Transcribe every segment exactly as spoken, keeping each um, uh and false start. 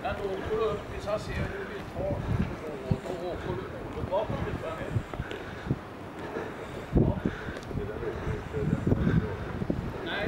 Men då åker du upp tills han ser hur du vill ta. Och då åker du bakom lite här. Ja. Nej.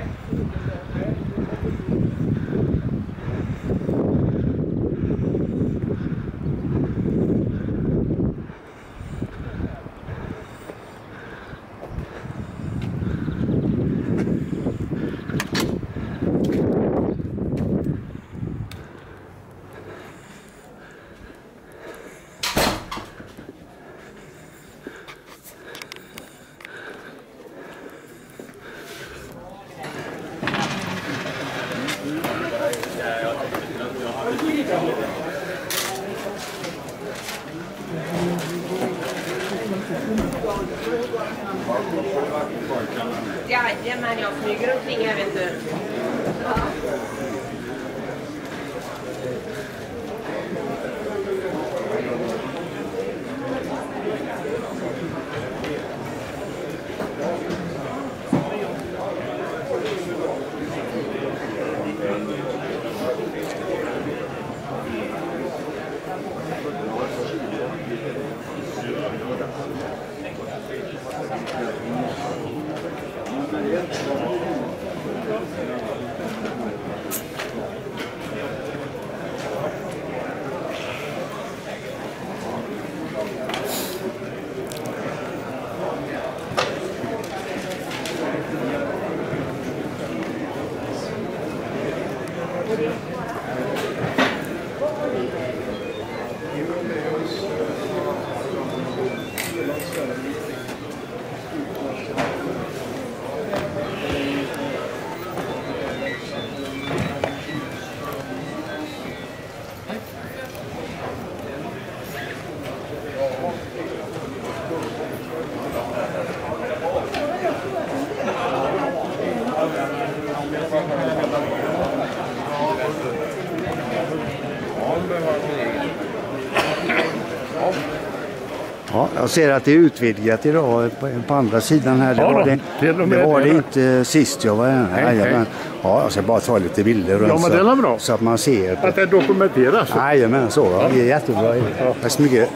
Jajamän, jag flyger omkring här, vet du. Ja. Ja, jag ser att det är utvidgat idag på, på andra sidan här. Det, Ja, var, det, det, det, var det inte sist jag var här. Nej, nej. Men, ja, jag ska bara ta lite bilder runt, Ja, men det är bra. Så att man ser. På, att det dokumenteras. Nej, men så. Ja. Det är jättebra. Ja. Tack så mycket.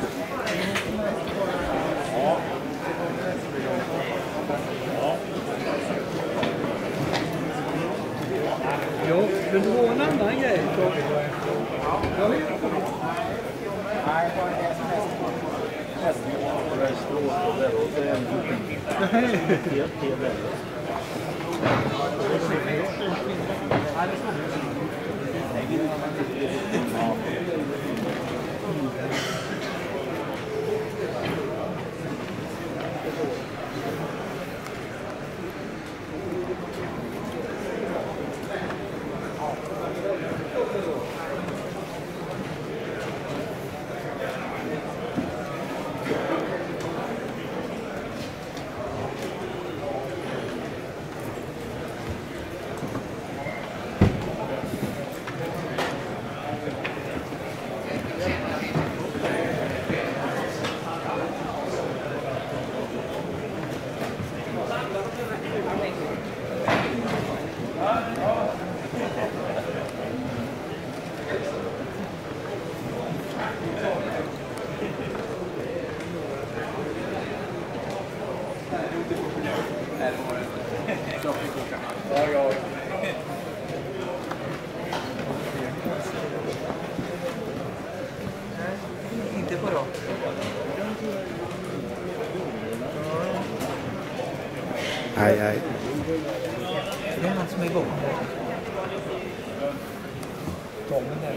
Jo, men det var en annan grej. Inte på då. Aj, aj. Det är något som är igång. Tommen där.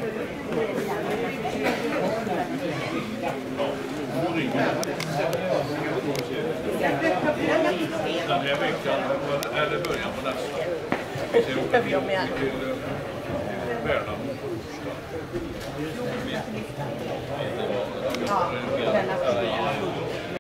Den här veckan, eller början på nästa. Vi ser åka till Värnamo på torsdag. Ja, denna